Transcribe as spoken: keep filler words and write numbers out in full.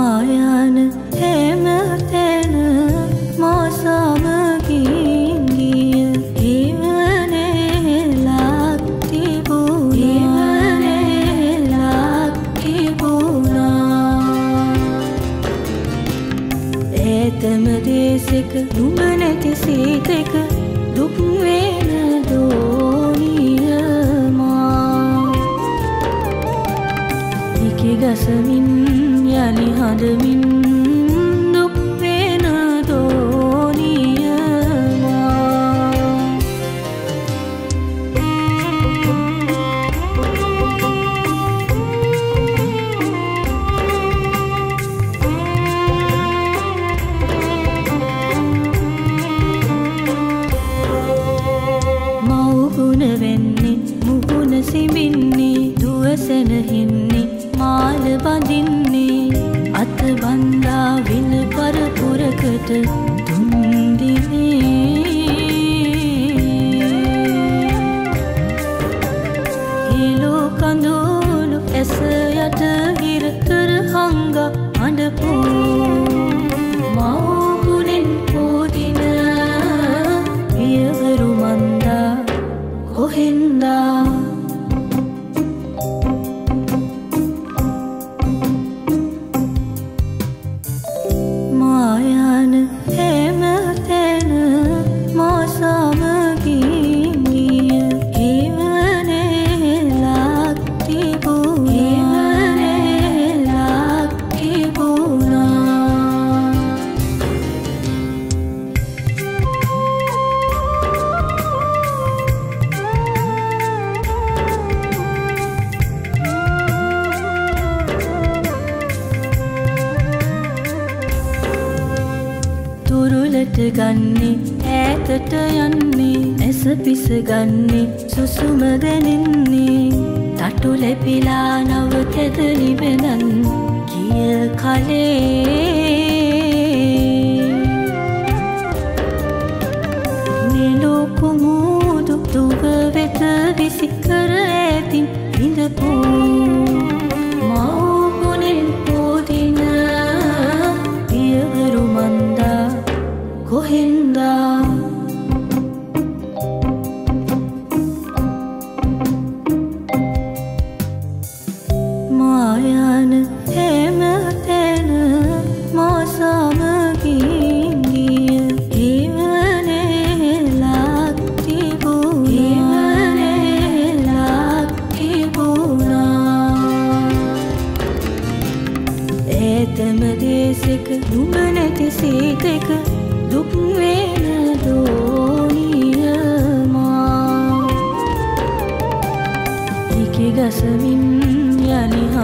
මායන හැම තැන මා සමගින් ගිය හිවනේලක් තිබුණා හිවනේලක් තිබුණා ඒතම දේශෙක නුඹ නැති සීතක දුක් වෙන දෝනිය මා ඉකි ගසමින් යලි හඬමින් දුක් වෙන දෝනිය මා මව්ගුණ වෙන්නේ මුහුණ සිඹින්නේ දුවසන හින්නේ මාල බඳින්නේ අත බන්දා විල පරපුරකට දුන් දිනේ හිලෝ කඳුළු ඇස යට හිර කර හංගා අඬපෝ මව්ගුණෙන් පෝදින පියවරු මන්දා කොහෙන්දා මායන හැම තැන මා සමගින් ගිය හිවනේලක් තිබුණා හිවනේලක් තිබුණා තුරුලට ගන්නේ ඈතට යන්නේ ඇස පිස ගන්නේ සුසුම දැනෙන්නේ තටු ලැබිලා නව කැදලි වෙනන් කිය කලේ නිලෝ කුමුදු දුව වෙත විසි කර ඇතින් ඉඳපෝ මව්ගුණෙන් පෝදින පියවරු මන්දා කොහෙන්දා මායන හැම තැන මා සමගින් ගිය හිවනේලක් තිබුණා හිවනේලක් තිබුණා ඒතම දේශෙක නුඹ නැති සීතක දුක් වෙන දෝනිය මා ඉකි ගසමින් යලි